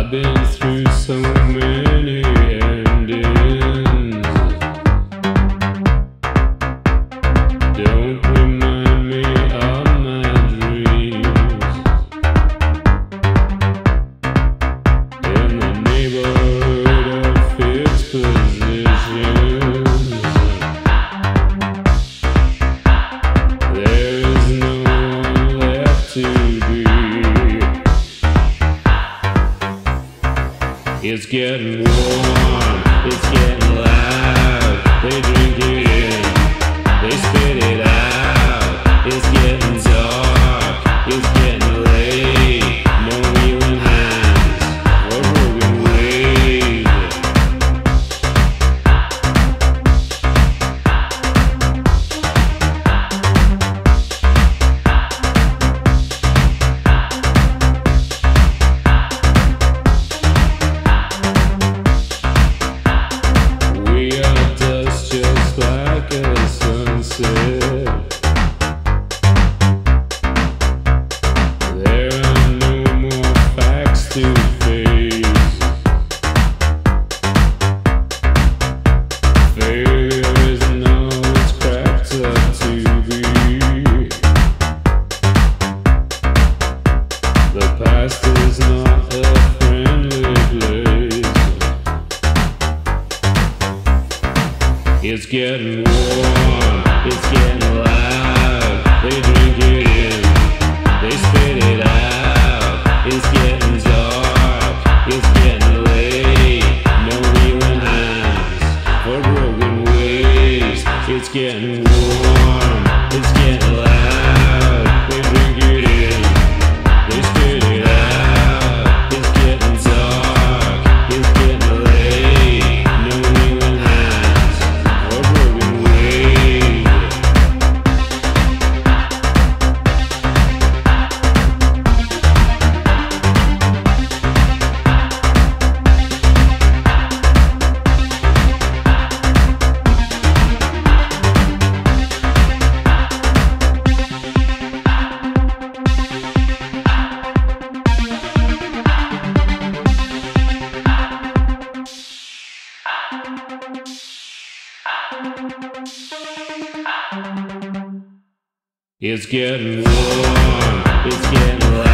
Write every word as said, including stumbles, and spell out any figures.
I've been through so many endings. Don't remind me of my dreams. In the neighborhood of fixed positions, there is no one left to be. It's getting warm, it's getting loud. They drink it in, they spit it out. It's getting dark, it's getting late. No healing hands or broken ways. Like a sunset, there are no more facts to face. Failure isn't all it's cracked up to be. The past is not a friendly place. It's getting warm, it's getting loud. They drink it in, they spit it out. It's getting dark, it's getting late. No healing hands for broken ways. It's getting warm, it's getting loud. They drink it in, they spit it out. It's getting dark, it's getting late. No healing hands or broken ways. It's getting warm, it's getting loud.